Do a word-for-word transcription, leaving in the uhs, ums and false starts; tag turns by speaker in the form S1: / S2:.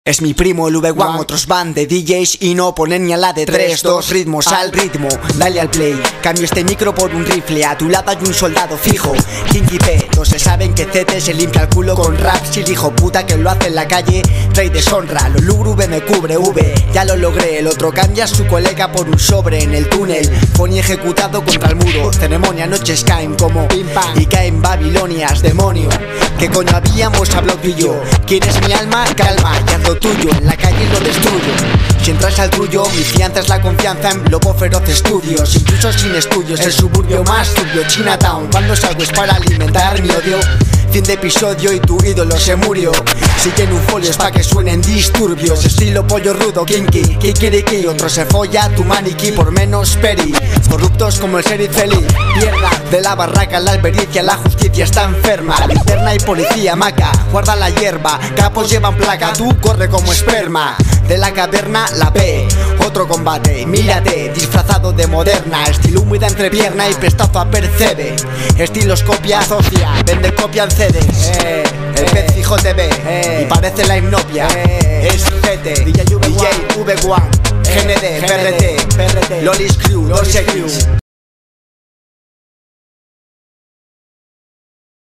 S1: Es mi primo el V uno, otros van de D Js y no ponen ni a la de tres, dos ritmos al ritmo, dale al play. Cambio este micro por un rifle, a tu lado hay un soldado fijo. Kinky P, no se saben que C T se limpia el culo con raps y el hijo puta que lo hace en la calle trae deshonra, lo lúgubre me cubre V, ya lo logré. El otro cambia a su colega por un sobre en el túnel, Foni ejecutado contra el muro. Ceremonia, noches caen como pim pam y caen Babilonias, demonio. ¿Qué coño habíamos hablado tú y yo? ¿Quieres mi alma? Calma, y haz lo tuyo, en la calle lo destruyo. Si entras al tuyo, mi fianza es la confianza en Lobo Feroz Estudios. Incluso sin estudios, el suburbio más turbio, Chinatown. Cuando salgo es para alimentar mi odio. Fin de episodio y tu ídolo se murió. Si tiene un folio es pa' que suenen disturbios. Estilo pollo rudo, kinky, kikiriki. Otro se folla tu maniquí por menos peri. Corruptos como el sheriff feliz. Mierda de la barraca, la albericia, la justicia está enferma. Linterna y policía maca, guarda la hierba. Capos llevan placa, tú corre como esperma. De la caverna la P, otro combate, mírate, disfrazado de moderna. Estilo húmeda entrepierna y prestazo a percebe. Estilos copia, asocia, vende copia en C Ds. eh, El pez hijo T V, eh, y parece la hipnopia. eh, Es G T, D J V uno, G N D, P R T, Lolis Crew, Dorse Crew.